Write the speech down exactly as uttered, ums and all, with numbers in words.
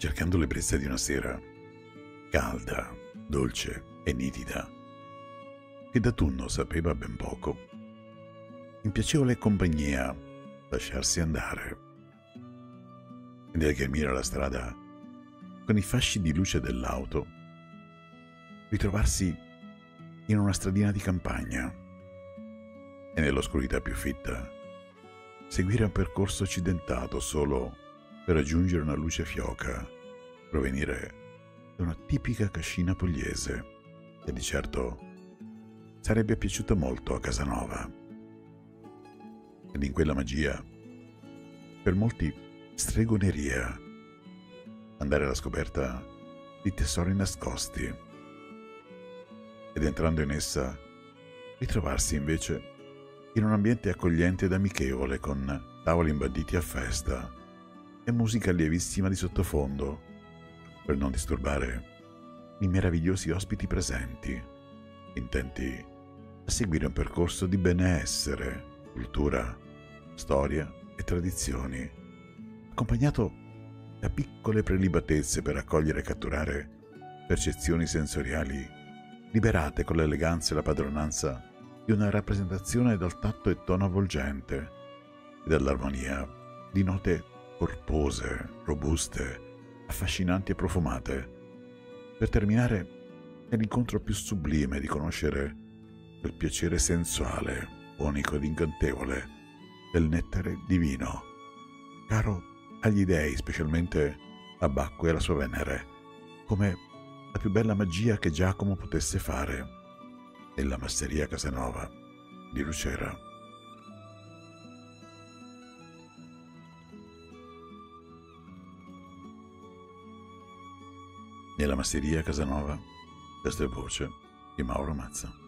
cercando l'ebbrezza di una sera calda, dolce e nitida, che d'autunno sapeva ben poco, in piacevole compagnia lasciarsi andare, ed al ghermire la strada con i fasci di luce dell'auto, ritrovarsi in una stradina di campagna e nell'oscurità più fitta seguire un percorso accidentato solo per raggiungere una luce fioca, provenire da una tipica cascina pugliese che di certo sarebbe piaciuta molto a Casanova. Ed in quella magia, per molti stregoneria, andare alla scoperta di tesori nascosti ed entrando in essa ritrovarsi invece in un ambiente accogliente ed amichevole con tavoli imbanditi a festa e musica lievissima di sottofondo per non disturbare i meravigliosi ospiti presenti, intenti a seguire un percorso di benessere, cultura, storia e tradizioni, accompagnato da piccole prelibatezze per accogliere e catturare percezioni sensoriali liberate con l'eleganza e la padronanza di una rappresentazione dal tatto e tono avvolgente e dall'armonia di note corpose, robuste, affascinanti e profumate, per terminare nell'incontro più sublime di conoscere quel piacere sensuale, unico ed incantevole del nettare divino, caro agli dei, specialmente a Bacco e alla sua Venere, come la più bella magia che Giacomo potesse fare nella masseria Casanova di Lucera. Nella masseria Casanova, testo e voce di Mauro Mazza.